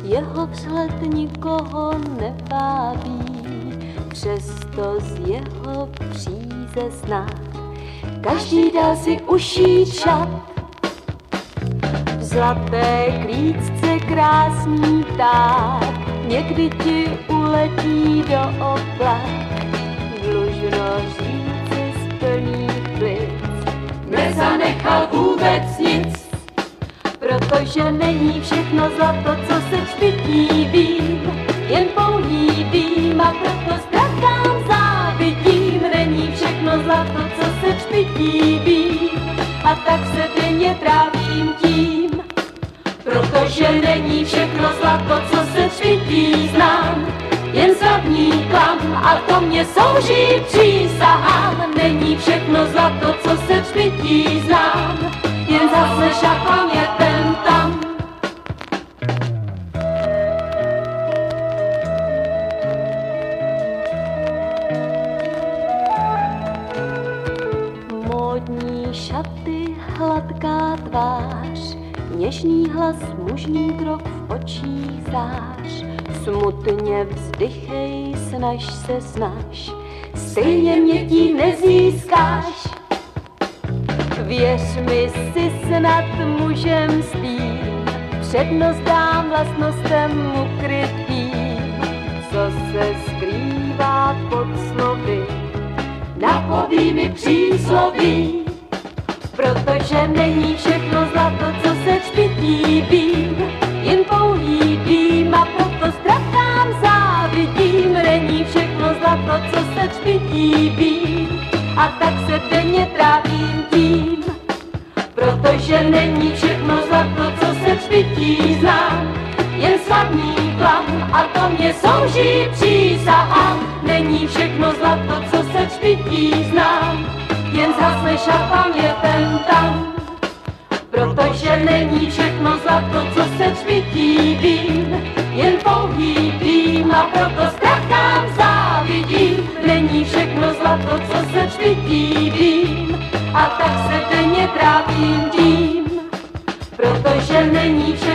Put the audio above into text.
jeho vzhled nikoho nevábí, přesto z jeho příze znát. Každý dal si ušít šat, v zlaté klíčce krásný pták, někdy ti uletí do oblak, dlužno říci z plných plic. Nezanechal vůbec nic, protože není všechno zlato, co se čpití vím, jen pouhý dým, a proto ztratám závidím. Není všechno zlato, co se čpití vím, a tak se denně trávím tím, protože není všechno zlato, co se čpití znám, jen slavný klam, a to mě souží přísahám. Není všechno zlato, co se čpití znám, jen zase šachám je ten tam. Módní šaty, hladká tvář, něžný hlas, mužný krok, v očích zář. Smutně vzdychej, snaž se snaž, stejně mě tím nezískáš. Věř mi, si snad mužem svým, přednost dám vlastnostem ukrytým, co se skrývá pod slovy, napoví mi přísloví. Protože není všechno zlato, co se čpití vím, jen pouhý dým, a proto ztratám závidím. Není všechno zlato, co se čpití vím, a tak se denně trávím tím, protože není všechno zlato, co se čpití znám, jen slavný klam, a to mě souží přísahám. Není všechno zlato, co se čpití znám, jen zhasne šafám je ten tam. Protože není všechno zlato, co se čpití vím, jen pouhý dým, a proto ztratám závidím. Není všechno zlato, co se čpití vím, a tak se denně trávím tím, protože není všechno